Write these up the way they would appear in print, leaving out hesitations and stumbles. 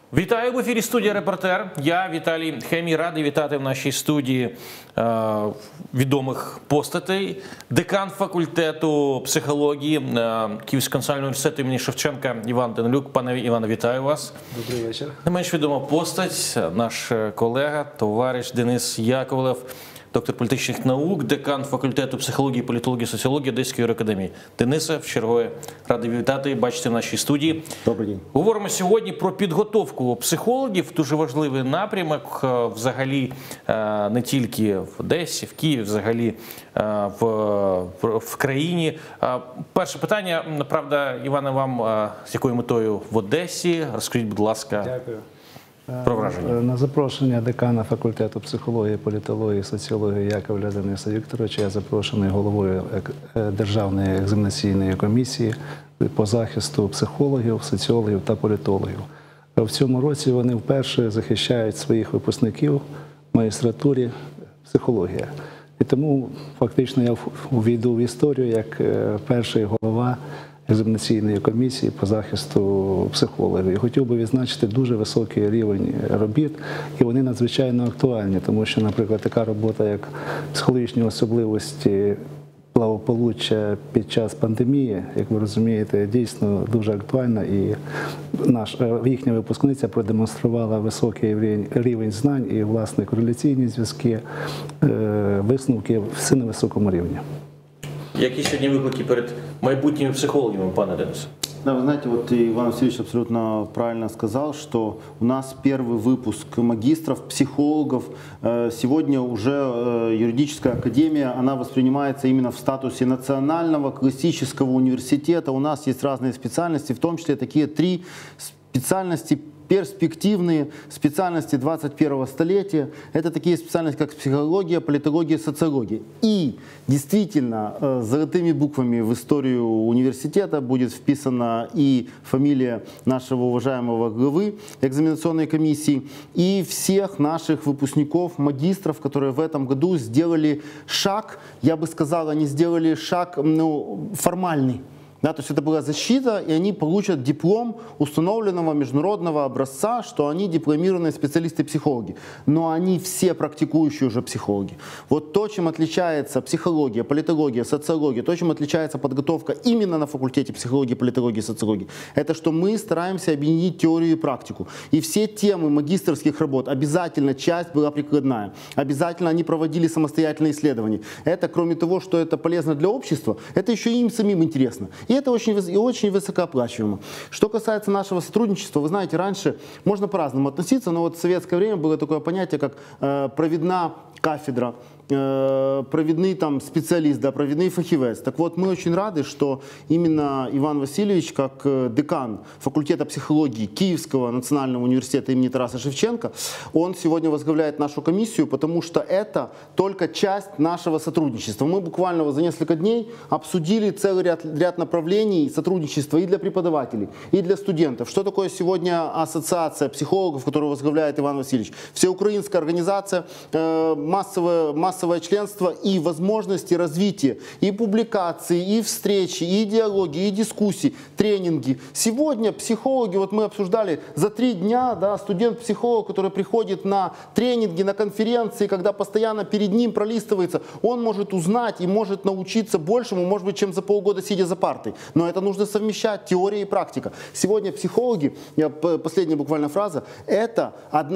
Вітаю в ефірі студія «Репортер». Я, Віталій Хемій, радий вітати в нашій студії відомих постатей. Декан факультету психології Київського національного університету імені Шевченка Іван Данилюк. Пане Іване, вітаю вас. Добрий вечір. Не менш відома постать, наш колега, товариш Денис Яковлев, доктор політичних наук, декан факультету психології, політології, соціології Одеської юракадемії. Денисе, вчергове радий вітати, бачити в нашій студії. Добрий день. Говоримо сьогодні про підготовку психологів, дуже важливий напрямок, взагалі не тільки в Одесі, в Києві, взагалі в країні. Перше питання, правда, Іване, вам з якою метою в Одесі? Розкажіть, будь ласка. Дякую. Про враження. На запрошення декана факультету психології, політології, соціології Яковля Дениса Вікторовича я запрошений головою Державної екзаменаційної комісії по захисту психологів, соціологів та політологів. В цьому році вони вперше захищають своїх випускників в магістратурі психологія. І тому фактично я увійду в історію як перший голова екзаменаційної комісії по захисту психологів. І хотів би відзначити дуже високий рівень робіт, і вони надзвичайно актуальні, тому що, наприклад, така робота, як психологічні особливості благополуччя під час пандемії, як ви розумієте, дійсно дуже актуальна, і їхня випускниця продемонструвала високий рівень знань і, власне, кореляційні зв'язки, висновки все на високому рівні. Які сьогодні виклики перед майбутніми психологами, пане Денисе? Да, вы знаете, вот Иван Васильевич абсолютно правильно сказал, что у нас первый выпуск магистров, психологов. Сегодня уже юридическая академия, она воспринимается именно в статусе национального классического университета. У нас есть разные специальности, в том числе такие три специальности, перспективные специальности 21-го столетия. Это такие специальности, как психология, политология, социология. И действительно, золотыми буквами в историю университета будет вписана и фамилия нашего уважаемого главы экзаменационной комиссии, и всех наших выпускников, магистров, которые в этом году сделали шаг, я бы сказал, они сделали шаг формальный. Да, то есть это была защита, и они получат диплом установленного международного образца, что они дипломированные специалисты-психологи. Но они все практикующие уже психологи. Вот то, чем отличается психология, политология, социология, то, чем отличается подготовка именно на факультете психологии, политологии, социологии, это что мы стараемся объединить теорию и практику. И все темы магистерских работ, обязательно часть была прикладная. Обязательно они проводили самостоятельные исследования. Это, кроме того, что это полезно для общества, это еще и им самим интересно. И это очень высокооплачиваемо. Что касается нашего сотрудничества, вы знаете, раньше можно по-разному относиться, но вот в советское время было такое понятие, как провідна кафедра, провідний там специалист, да, провідний фахівець. Так вот, мы очень рады, что именно Иван Васильевич, как декан факультета психологии Киевского национального университета имени Тараса Шевченко, он сегодня возглавляет нашу комиссию, потому что это только часть нашего сотрудничества. Мы буквально за несколько дней обсудили целый ряд направлений сотрудничества и для преподавателей, и для студентов. Что такое сегодня ассоциация психологов, которую возглавляет Иван Васильевич? Всеукраинская организация, массовое членство и возможности развития, и публикации, и встречи, и диалоги, и дискуссии, тренинги. Сегодня психологи, вот мы обсуждали, за 3 дня, да, студент-психолог, который приходит на тренинги, на конференции, когда постоянно перед ним пролистывается, он может узнать и может научиться большему, может быть, чем за полгода сидя за партой. Но это нужно совмещать, теория и практика. Сегодня психологи, последняя буквально фраза, это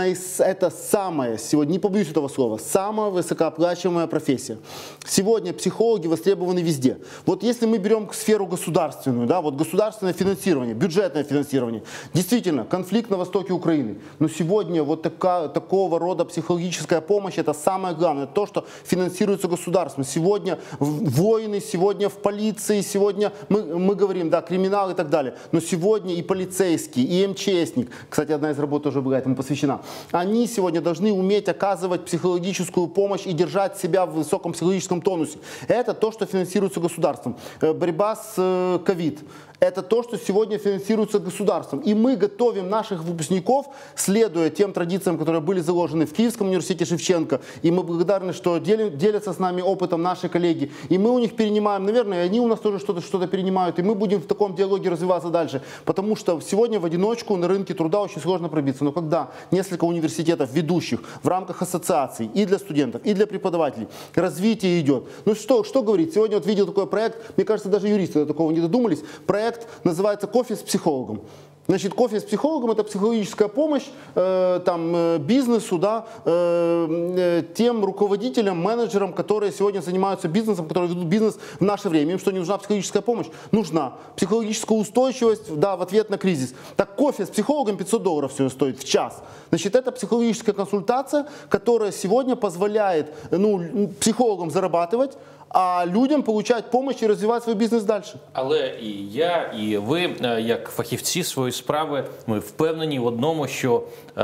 самая, сегодня, не побоюсь этого слова, самая высокооплачиваемая профессия. Сегодня психологи востребованы везде. Вот если мы берем сферу государственную, да, вот государственное финансирование, бюджетное финансирование, действительно, конфликт на востоке Украины. Но сегодня вот такого рода психологическая помощь, это самое главное, то, что финансируется государством. Сегодня воины, сегодня в полиции, сегодня мы говорим, да, криминал и так далее. Но сегодня и полицейский, и МЧСник, кстати, одна из работ тоже была этому посвящена, они сегодня должны уметь оказывать психологическую помощь и держать себя в высоком психологическом тонусе. Это то, что финансируется государством. Борьба с ковид. Это то, что сегодня финансируется государством. И мы готовим наших выпускников, следуя тем традициям, которые были заложены в Киевском университете Шевченко. И мы благодарны, что делятся с нами опытом наши коллеги. И мы у них перенимаем, наверное, и они у нас тоже что-то перенимают. И мы будем в таком диалоге развиваться дальше. Потому что сегодня в одиночку на рынке труда очень сложно пробиться. Но когда несколько университетов ведущих в рамках ассоциаций и для студентов, и для преподавателей развитие идет. Ну что говорить? Сегодня вот видел такой проект, мне кажется, даже юристы до такого не додумались. Проект называется «Кофе с психологом». Значит, кофе с психологом – это психологическая помощь бизнесу, да, тем руководителям, менеджерам, которые сегодня занимаются бизнесом, которые ведут бизнес в наше время. Им что, не нужна психологическая помощь? Нужна. Психологическая устойчивость, да, в ответ на кризис. Так кофе с психологом $500 все стоит в час. Значит, это психологическая консультация, которая сегодня позволяет психологам зарабатывать, а людям получать помощь і розвивати свій бізнес далі. Але і я, і ви, як фахівці своєї справи, ми впевнені в одному, що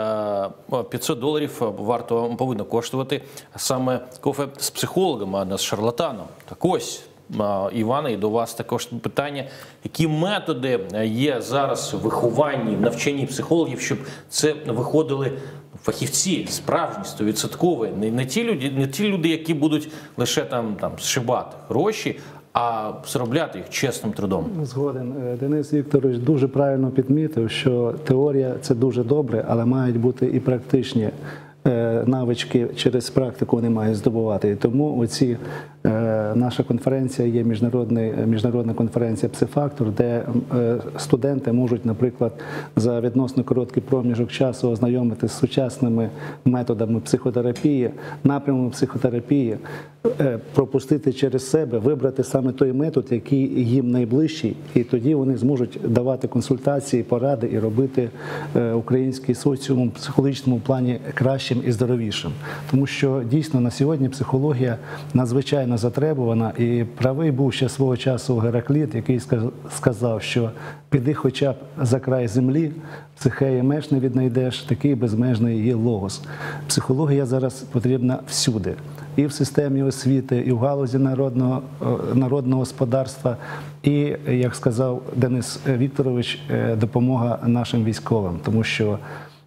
$500 повинно коштувати саме кофе з психологом, а не з шарлатаном. Так ось, Іване, і до вас також питання, які методи є зараз в вихованні, в навчанні психологів, щоб це виходили фахівці, справжні, 100%, не ті люди, які будуть лише там зшибати гроші, а заробляти їх чесним трудом. Згоден. Денис Вікторович дуже правильно підмітив, що теорія – це дуже добре, але мають бути і практичні навички через практику вони мають здобувати. І тому наша конференція є міжнародна конференція «Псифактор», де студенти можуть, наприклад, за відносно короткий проміжок часу ознайомитися з сучасними методами психотерапії, напрямами психотерапії, пропустити через себе, вибрати саме той метод, який їм найближчий, і тоді вони зможуть давати консультації, поради і робити український соціум в психологічному плані кращим і здоровішим. Тому що дійсно на сьогодні психологія надзвичайно затребувана, і правий був ще свого часу Геракліт, який сказав, що піди хоча б за край землі, психеї меж не віднайдеш, такий безмежний є логос. Психологія зараз потрібна всюди. І в системі освіти, і в галузі народного господарства, і, як сказав Денис Вікторович, допомога нашим військовим. Тому що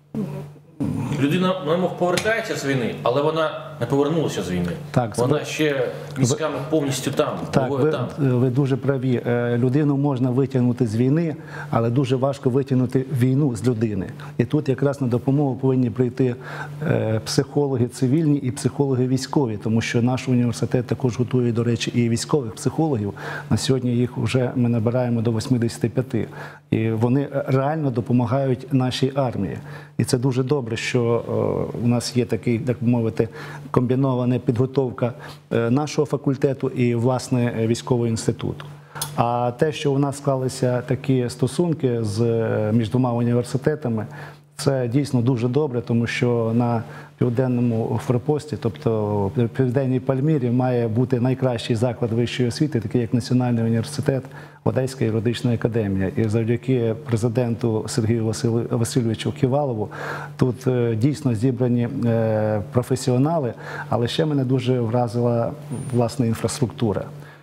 людина, мов, повертається з війни, але вона не повернулася з війни. Так, вона ще мізками повністю там. Так, ви дуже праві. Людину можна витягнути з війни, але дуже важко витягнути війну з людини. І тут якраз на допомогу повинні прийти психологи цивільні і психологи військові, тому що наш університет також готує, до речі, і військових психологів. На сьогодні їх вже ми набираємо до 85. І вони реально допомагають нашій армії. І це дуже добре, що у нас є такий, так мовити, комбінована підготовка нашого факультету і, власне, військового інституту. А те, що у нас склалися такі стосунки між двома університетами, це дійсно дуже добре, тому що на південному форпості, тобто в Південній Пальмірі, має бути найкращий заклад вищої освіти, такий як Національний університет, Одеська юридична академія. І завдяки президенту Сергію Васильовичу Ківалову тут дійсно зібрані професіонали, але ще мене дуже вразила власна інфраструктура.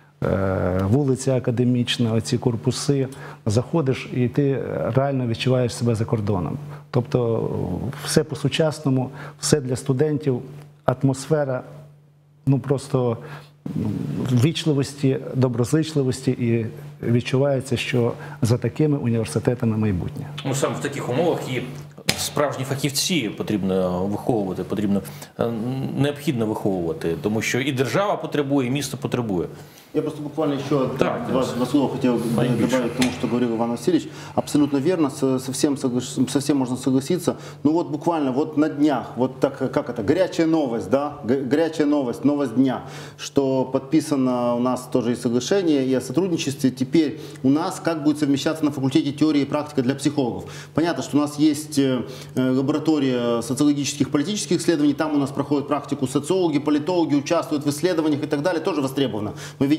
Вулиця Академічна, оці корпуси, заходиш і ти реально відчуваєш себе за кордоном. Тобто все по-сучасному, все для студентів, атмосфера, просто ввічливості, доброзичливості, і відчувається, що за такими університетами майбутнє. Саме в таких умовах і справжні фахівці потрібно виховувати, необхідно виховувати, тому що і держава потребує, і місто потребує. Я просто буквально еще два слова хотел добавить к тому, что говорил Иван Васильевич. Абсолютно верно, совсем можно согласиться. Ну вот буквально вот на днях, вот так, как это, горячая новость, да, горячая новость дня, что подписано у нас тоже и соглашение, и о сотрудничестве. Теперь у нас как будет совмещаться на факультете теория и практика для психологов. Понятно, что у нас есть лаборатория социологических, политических исследований, там у нас проходят практику социологи, политологи, участвуют в исследованиях и так далее, тоже востребовано. Мы видели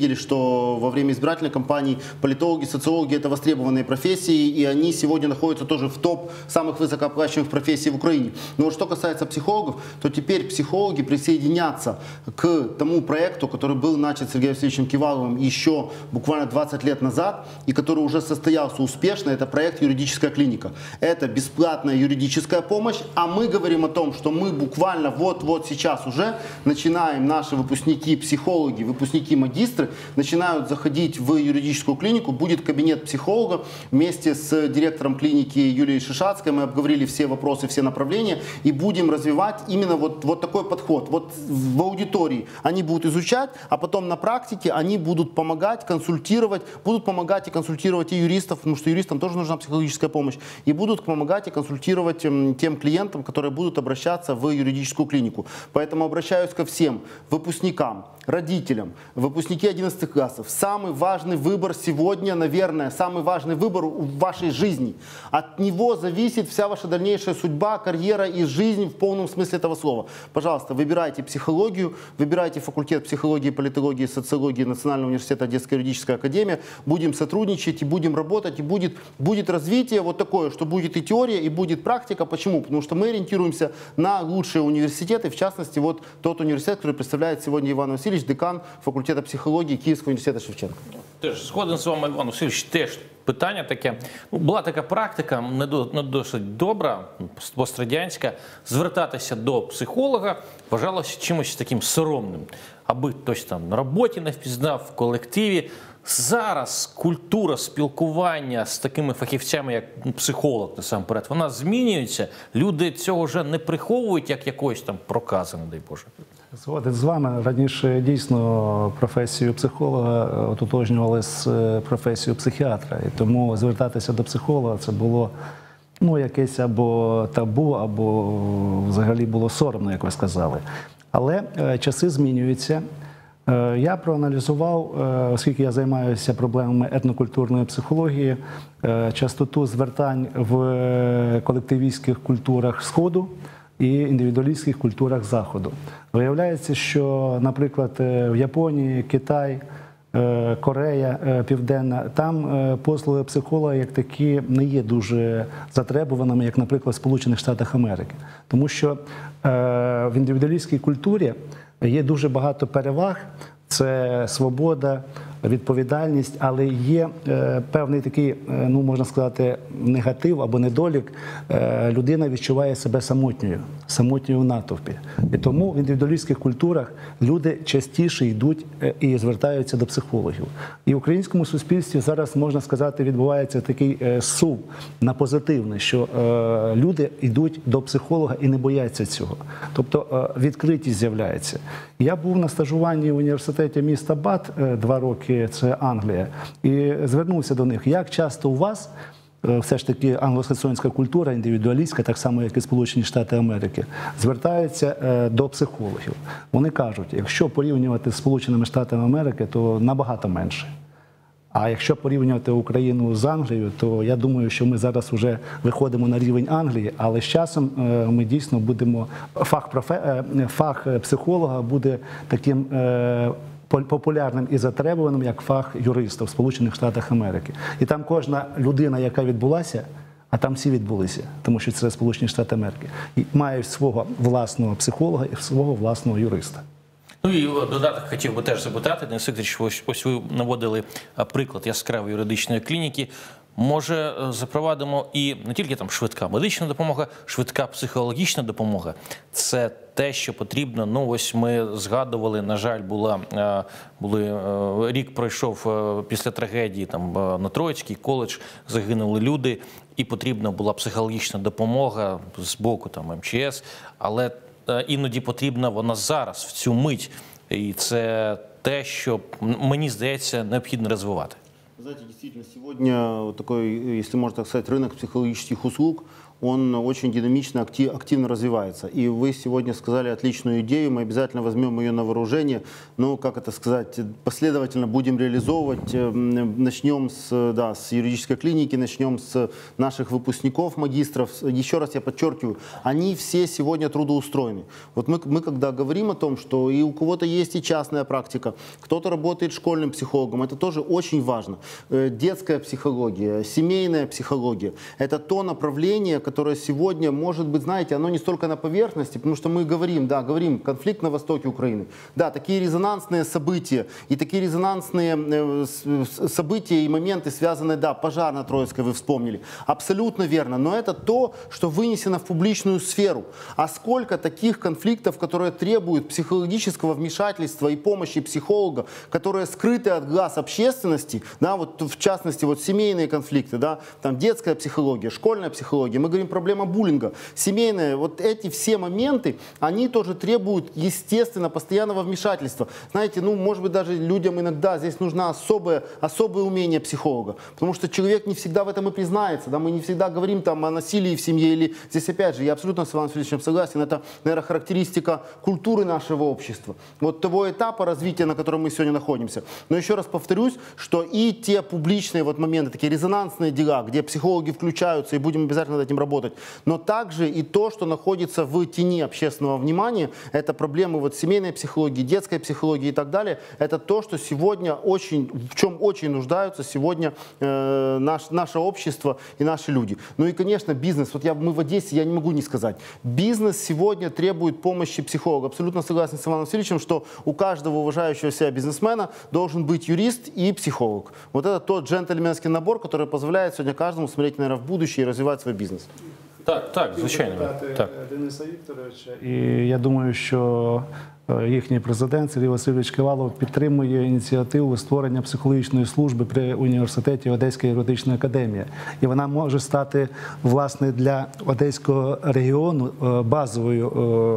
видели, что во время избирательной кампании политологи, социологи – это востребованные профессии, и они сегодня находятся тоже в топ самых высокооплачиваемых профессий в Украине. Но вот что касается психологов, то теперь психологи присоединятся к тому проекту, который был начат Сергеем Васильевичем Киваловым еще буквально 20 лет назад, и который уже состоялся успешно. Это проект «Юридическая клиника». Это бесплатная юридическая помощь, а мы говорим о том, что мы буквально вот сейчас уже начинаем, наши выпускники, психологи, выпускники, магистры начинают заходить в юридическую клинику. Будет кабинет психолога вместе с директором клиники Юлией Шишацкой. Мы обговорили все вопросы, все направления и будем развивать именно вот такой подход. Вот в аудитории они будут изучать, а потом на практике они будут помогать, консультировать, будут помогать и консультировать и юристов, потому что юристам тоже нужна психологическая помощь, и будут помогать и консультировать тем клиентам, которые будут обращаться в юридическую клинику. Поэтому обращаюсь ко всем выпускникам, родителям, выпускники 11 классов. Самый важный выбор сегодня, наверное, самый важный выбор в вашей жизни. От него зависит вся ваша дальнейшая судьба, карьера и жизнь в полном смысле этого слова. Пожалуйста, выбирайте психологию, выбирайте факультет психологии, политологии и социологии Национального университета Одесская юридическая академия. Будем сотрудничать и будем работать, и будет развитие вот такое, что будет и теория, и будет практика. Почему? Потому что мы ориентируемся на лучшие университеты, в частности, вот тот университет, который представляет сегодня Иван Васильевич, декан факультета психології Київського університету Шевченка. Теж згоден з вами, Іван Васильович, теж питання таке. Ну, була така практика, не досить добра, пострадянська, звертатися до психолога вважалося чимось таким соромним, аби хтось там на роботі не впізнав, в колективі. Зараз культура спілкування з такими фахівцями, як психолог, насамперед, вона змінюється. Люди цього вже не приховують, як якоїсь там прокази, не дай Боже. Згоден з вами. Раніше дійсно професію психолога ототожнювали з професією психіатра. І тому звертатися до психолога це було якесь або табу, або взагалі було соромно, як ви сказали. Але часи змінюються. Я проаналізував, оскільки я займаюся проблемами етнокультурної психології, частоту звертань в колективістських культурах Сходу і індивідуалістських культурах Заходу. Виявляється, що, наприклад, в Японії, Китай, Корея Південна, там послуги психолога як такі не є дуже затребуваними, як, наприклад, в Сполучених Штатах Америки. Тому що в індивідуалістській культурі є дуже багато переваг, це свобода, відповідальність, але є певний такий, можна сказати, негатив або недолік. Людина відчуває себе самотньою в натовпі. І тому в індивідуалістських культурах люди частіше йдуть і звертаються до психологів. І в українському суспільстві зараз, можна сказати, відбувається такий сув на позитивне, що люди йдуть до психолога і не бояться цього. Тобто відкритість з'являється. Я був на стажуванні в університеті міста Бат 2 роки, це Англія, і звернувся до них, як часто у вас все ж таки англосаксонська культура, індивідуалістська, так само, як і Сполучені Штати Америки, звертаються до психологів. Вони кажуть, якщо порівнювати з Сполученими Штатами Америки, то набагато менше. А якщо порівнювати Україну з Англією, то я думаю, що ми зараз вже виходимо на рівень Англії, але з часом ми дійсно будемо, фах психолога буде таким популярним і затребуваним, як фах юриста в Сполучених Штатах Америки. І там кожна людина, яка відбулася, а там всі відбулися, тому що це Сполучені Штати Америки, і має свого власного психолога і свого власного юриста. Ну і додаток хотів би теж запитати, Денис Вікторович, ось ви наводили приклад яскравої юридичної клініки. Може, запровадимо і не тільки там швидка медична допомога, швидка психологічна допомога. Це те, що потрібно. Ну, ось ми згадували, на жаль, рік пройшов після трагедії там на Троїцький коледж, загинули люди, і потрібна була психологічна допомога з боку там МЧС, але іноді потрібна вона зараз, в цю мить. І це те, що, мені здається, необхідно розвивати. Знаете, действительно, сегодня такой, если можно так сказать, рынок психологических услуг, он очень динамично, активно развивается. И вы сегодня сказали отличную идею, мы обязательно возьмем ее на вооружение, но, как это сказать, последовательно будем реализовывать. Начнем с юридической клиники, начнем с наших выпускников, магистров. Еще раз я подчеркиваю, они все сегодня трудоустроены. Вот мы когда говорим о том, что и у кого-то есть и частная практика, кто-то работает школьным психологом, это тоже очень важно. Детская психология, семейная психология – это то направление, которое сегодня, может быть, знаете, оно не столько на поверхности, потому что мы говорим, конфликт на востоке Украины. Да, такие резонансные события, и такие резонансные события и моменты связаны, да, пожар на Троицкой вы вспомнили, абсолютно верно, но это то, что вынесено в публичную сферу. А сколько таких конфликтов, которые требуют психологического вмешательства и помощи психолога, которые скрыты от глаз общественности, да, вот в частности, вот семейные конфликты, да, там детская психология, школьная психология, мы говорим проблема буллинга, семейная, вот эти все моменты, они тоже требуют, естественно, постоянного вмешательства. Знаете, ну, может быть, даже людям иногда здесь нужно особое умение психолога, потому что человек не всегда в этом и признается, да, мы не всегда говорим там о насилии в семье, или здесь, опять же, я абсолютно с Иваном Васильевичем согласен, это, наверное, характеристика культуры нашего общества, вот того этапа развития, на котором мы сегодня находимся. Но еще раз повторюсь, что и те публичные вот моменты, такие резонансные дела, где психологи включаются, и будем обязательно над этим работать, но также и то, что находится в тени общественного внимания, это проблемы вот семейной психологии, детской психологии и так далее, это то, что сегодня в чем очень нуждаются сегодня наше общество и наши люди. Ну и, конечно, бизнес. Вот мы в Одессе, я не могу не сказать. Бизнес сегодня требует помощи психолога. Абсолютно согласен с Иваном Васильевичем, что у каждого уважающего себя бизнесмена должен быть юрист и психолог. Вот это тот джентльменский набор, который позволяет сегодня каждому смотреть, наверное, в будущее и развивать свой бизнес. Так, звичайно. Так. Дениса Вікторовича. І я думаю, що їхній президент Сергій Васильович Ківалов підтримує ініціативу створення психологічної служби при університеті Одеська юридична академія. І вона може стати, власне, для Одеського регіону базовою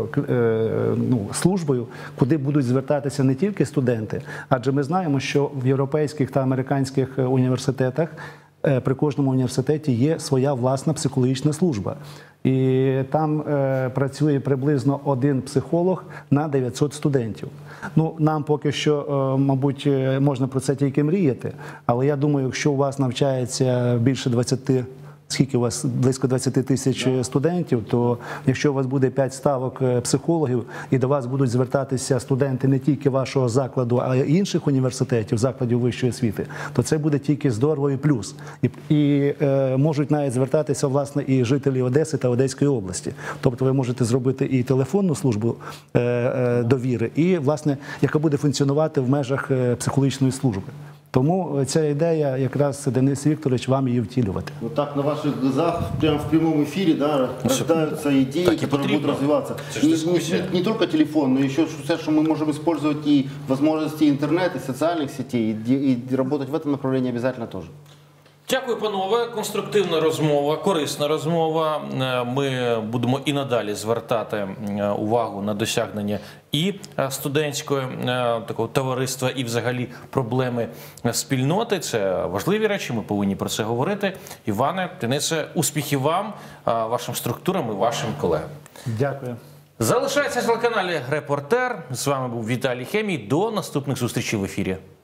службою, куди будуть звертатися не тільки студенти, адже ми знаємо, що в європейських та американських університетах при кожному університеті є своя власна психологічна служба. І там працює приблизно один психолог на 900 студентів. Ну, нам поки що, мабуть, можна про це тільки мріяти, але я думаю, якщо у вас навчається більше 20, скільки у вас, близько 20 тисяч студентів, то якщо у вас буде 5 ставок психологів і до вас будуть звертатися студенти не тільки вашого закладу, а й інших університетів, закладів вищої освіти, то це буде тільки здорово і плюс. І можуть навіть звертатися, власне, і жителі Одеси та Одеської області. Тобто ви можете зробити і телефонну службу довіри, і, власне, яка буде функціонувати в межах психологічної служби. Тому ця ідея, якраз Денис Вікторович, вам її втілювати. Вот так на ваших глазах, прямо в прямом эфире, да, рождаются идеи, которые будут развиваться. Не только телефон, но еще все, что мы можем использовать и возможности интернета, и социальных сетей, и работать в этом направлении обязательно тоже. Дякую, панове. Конструктивна розмова, корисна розмова. Ми будемо і надалі звертати увагу на досягнення і студентського такого товариства, і взагалі проблеми спільноти. Це важливі речі, ми повинні про це говорити. Іване, Денисе, успіхів вам, вашим структурам і вашим колегам. Дякую. Залишається на телеканалі «Репортер». З вами був Віталій Хемій. До наступних зустрічей в ефірі.